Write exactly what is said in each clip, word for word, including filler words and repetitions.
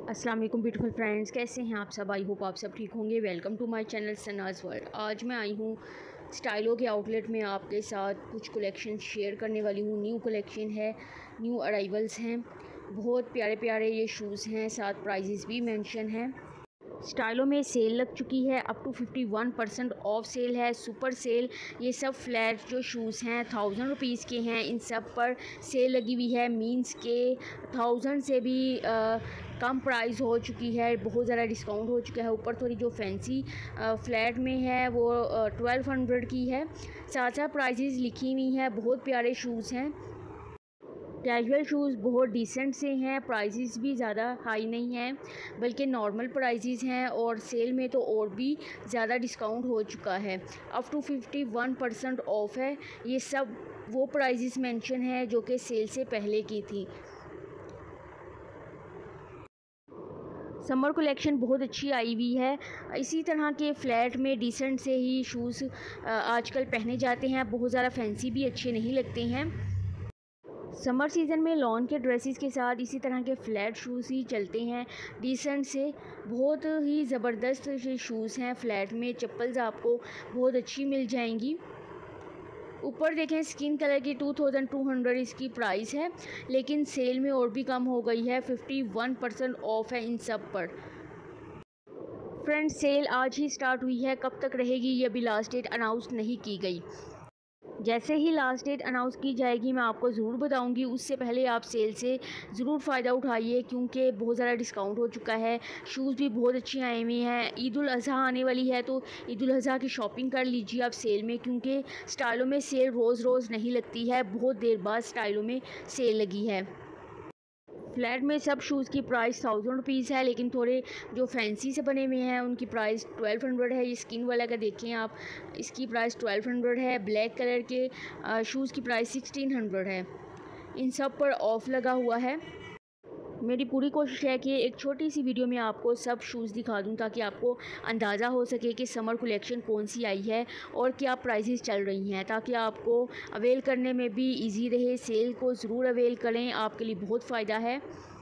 अस्सलाम वालेकुम beautiful friends, कैसे हैं आप सब। आई होप आप सब ठीक होंगे। Welcome to my channel Sana's world. आज मैं आई हूँ स्टाइलो के आउटलेट में आपके साथ कुछ कलेक्शन शेयर करने वाली हूँ। न्यू कलेक्शन है, न्यू अराइवल्स हैं, बहुत प्यारे प्यारे ये शूज़ हैं, साथ प्राइजेस भी मेंशन हैं। स्टाइलो में सेल लग चुकी है, up to fifty one percent off sale है, सुपर सेल। ये सब फ्लैट जो शूज़ हैं थाउजेंड रुपीज़ के हैं, इन सब पर सेल लगी हुई है। मींस के थाउजेंड से भी आ, कम प्राइस हो चुकी है, बहुत ज़्यादा डिस्काउंट हो चुका है। ऊपर थोड़ी जो फैंसी फ्लैट में है वो ट्वेल्व हंड्रेड की है। साथ साथ प्राइजेस लिखी हुई हैं, बहुत प्यारे शूज़ हैं। कैजुअल शूज़ बहुत डिसेंट से हैं, प्राइसेस भी ज़्यादा हाई नहीं हैं, बल्कि नॉर्मल प्राइसेस हैं। और सेल में तो और भी ज़्यादा डिस्काउंट हो चुका है, up to fifty one percent off है। ये सब वो प्राइसेस मेंशन है जो कि सेल से पहले की थी। समर कलेक्शन बहुत अच्छी आई हुई है। इसी तरह के फ्लैट में डिसेंट से ही शूज़ आजकल पहने जाते हैं, बहुत ज़्यादा फैंसी भी अच्छे नहीं लगते हैं। समर सीज़न में लॉन के ड्रेसेस के साथ इसी तरह के फ्लैट शूज़ ही चलते हैं, डिसेंट से। बहुत ही ज़बरदस्त शूज़ हैं। फ्लैट में चप्पल्स आपको बहुत अच्छी मिल जाएंगी। ऊपर देखें स्किन कलर की टू थाउजेंड टू हंड्रेड इसकी प्राइस है, लेकिन सेल में और भी कम हो गई है, फिफ्टी वन परसेंट ऑफ है इन सब पर। फ्रेंड्स, सेल आज ही स्टार्ट हुई है, कब तक रहेगी ये अभी लास्ट डेट अनाउंस नहीं की गई। जैसे ही लास्ट डेट अनाउंस की जाएगी मैं आपको ज़रूर बताऊंगी। उससे पहले आप सेल से ज़रूर फ़ायदा उठाइए, क्योंकि बहुत ज़्यादा डिस्काउंट हो चुका है। शूज़ भी बहुत अच्छी आई हुई हैं। ईद उल अज़हा आने वाली है, तो ईद उल अज़हा की शॉपिंग कर लीजिए आप सेल में, क्योंकि स्टाइलों में सेल रोज़ रोज़ नहीं लगती है, बहुत देर बाद स्टाइलों में सेल लगी है। फ्लैट में सब शूज़ की प्राइस थाउजेंड रुपीज़ है, लेकिन थोड़े जो फैंसी से बने हुए हैं उनकी प्राइस ट्वेल्व हंड्रेड है। ये स्किन वाला का देखें आप, इसकी प्राइस ट्वेल्व हंड्रेड है। ब्लैक कलर के शूज़ की प्राइस सिक्सटीन हंड्रेड है। इन सब पर ऑफ़ लगा हुआ है। मेरी पूरी कोशिश है कि एक छोटी सी वीडियो में आपको सब शूज़ दिखा दूं, ताकि आपको अंदाज़ा हो सके कि समर कलेक्शन कौन सी आई है और क्या प्राइसेस चल रही हैं, ताकि आपको अवेल करने में भी इजी रहे। सेल को ज़रूर अवेल करें, आपके लिए बहुत फ़ायदा है।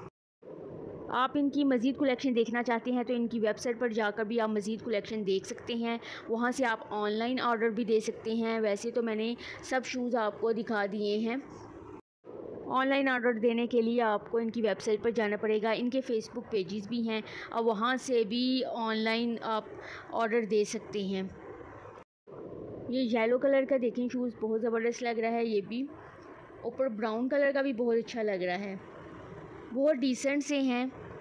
आप इनकी मज़ीद कलेक्शन देखना चाहते हैं तो इनकी वेबसाइट पर जाकर भी आप मज़ीद कलेक्शन देख सकते हैं। वहाँ से आप ऑनलाइन ऑर्डर भी दे सकते हैं। वैसे तो मैंने सब शूज़ आपको दिखा दिए हैं। ऑनलाइन ऑर्डर देने के लिए आपको इनकी वेबसाइट पर जाना पड़ेगा। इनके फेसबुक पेजेस भी हैं और वहाँ से भी ऑनलाइन आप ऑर्डर दे सकते हैं। ये येलो कलर का देखें शूज़, बहुत ज़बरदस्त लग रहा है। ये भी ऊपर ब्राउन कलर का भी बहुत अच्छा लग रहा है, बहुत डिसेंट से हैं।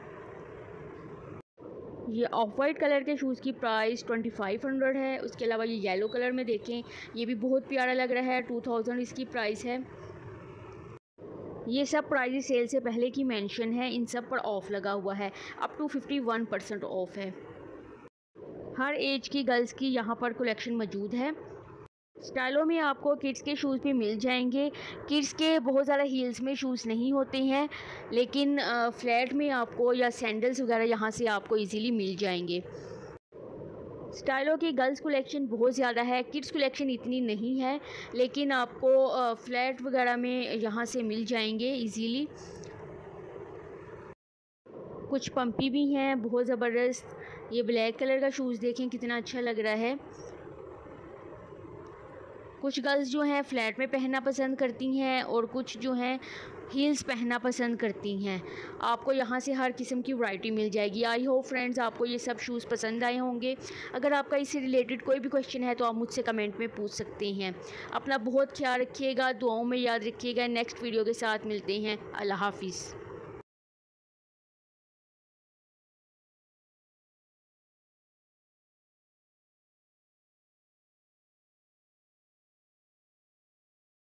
ये ऑफ वाइट कलर के शूज़ की प्राइस ट्वेंटी फाइव हंड्रेड है। उसके अलावा ये येलो कलर में देखें, ये भी बहुत प्यारा लग रहा है, टू थाउजेंड इसकी प्राइस है। ये सब प्राइस सेल से पहले की मेंशन है, इन सब पर ऑफ़ लगा हुआ है, up to fifty one percent off है। हर एज की गर्ल्स की यहाँ पर कलेक्शन मौजूद है। स्टाइलों में आपको किड्स के शूज़ भी मिल जाएंगे। किड्स के बहुत ज़्यादा हील्स में शूज़ नहीं होते हैं, लेकिन फ्लैट में आपको या सैंडल्स वगैरह यहाँ से आपको इजीली मिल जाएंगे। स्टाइलों की गर्ल्स कलेक्शन बहुत ज़्यादा है, किड्स कलेक्शन इतनी नहीं है, लेकिन आपको फ्लैट वगैरह में यहाँ से मिल जाएंगे इजीली। कुछ पंपी भी हैं, बहुत ज़बरदस्त। ये ब्लैक कलर का शूज़ देखें कितना अच्छा लग रहा है। कुछ गर्ल्स जो हैं फ्लैट में पहनना पसंद करती हैं और कुछ जो हैं हील्स पहनना पसंद करती हैं। आपको यहाँ से हर किस्म की वैरायटी मिल जाएगी। आई होप फ्रेंड्स आपको ये सब शूज़ पसंद आए होंगे। अगर आपका इससे रिलेटेड कोई भी क्वेश्चन है तो आप मुझसे कमेंट में पूछ सकते हैं। अपना बहुत ख्याल रखिएगा, दुआओं में याद रखिएगा। नेक्स्ट वीडियो के साथ मिलते हैं। अल्लाह हाफिज़।